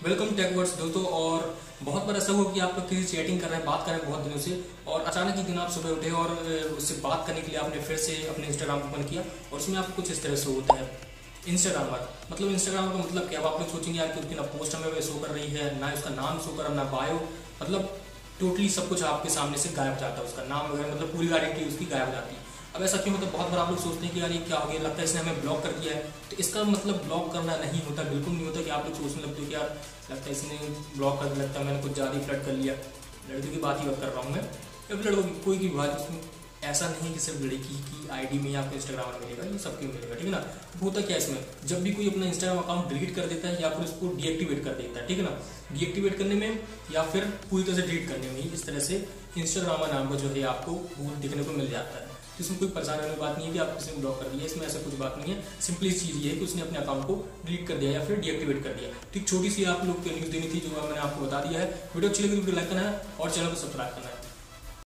Welcome टेकवर्ड्स दोस्तों। और बहुत बार ऐसा हुआ कि आप किसी चैटिंग कर रहे हैं, बात कर रहे हैं बहुत दिनों से, और अचानक एक दिन आप सुबह उठे और उससे बात करने के लिए आपने फिर से अपने इंस्टाग्राम ओपन किया और उसमें आपको कुछ इस तरह से होता है इंस्टाग्रामर। मतलब इंस्टाग्राम का मतलब क्या? आप लोग सोचेंगे यार कि उसकी ना पोस्ट हमें शो कर रही है, ना उसका नाम शो कर रहा, ना बायो, मतलब टोटली सब कुछ आपके सामने से गायब जाता है। उसका नाम वगैरह मतलब पूरी आइडेंटिटी उसकी गायब जाती है। अब ऐसा क्यों? मतलब बहुत बार आप लोग सोचते हैं कि यार ये क्या हो गया, लगता है इसने हमें ब्लॉक कर दिया है। तो इसका मतलब ब्लॉक करना नहीं होता, बिल्कुल नहीं होता कि आप लोग सोचने लगते हो कि यार लगता है इसने ब्लॉक कर, लगता है मैंने कुछ ज़्यादा ही फ्लर्ट कर लिया। लड़कियों की बात ही कर रहा हूँ मैं, या फिर लड़कों की, कोई की बात। उसमें ऐसा नहीं कि सिर्फ लड़की की आईडी में ही आपको इंस्टाग्राम में मिलेगा, ये सबके मिलेगा, ठीक है ना। होता क्या है इसमें, जब भी कोई अपना इंस्टाग्राम अकाउंट डिलीट कर देता है या फिर उसको डीएक्टिवेट कर देता है, ठीक है ना, डीएक्टिवेट करने में या फिर पूरी तरह से डिलीट करने में ही इस तरह से इंस्टाग्राम नाम का जो है आपको वो दिखने को मिल जाता है। तो इसमें कोई परेशानी वाली बात नहीं है कि आप किसी ने ब्लॉक कर दिया, इसमें ऐसा कुछ बात नहीं है। सिंपली चीज़ ये है कि उसने अपने अकाउंट को डिलीट कर दिया या फिर डीएक्टिवेट कर दिया। तो एक छोटी सी आप लोग को न्यूज़ देनी थी जो मैंने आपको बता दिया है। वीडियो अच्छी लगी तो वीडियो लाइक करना है और चैनल को सब्सक्राइब करना है।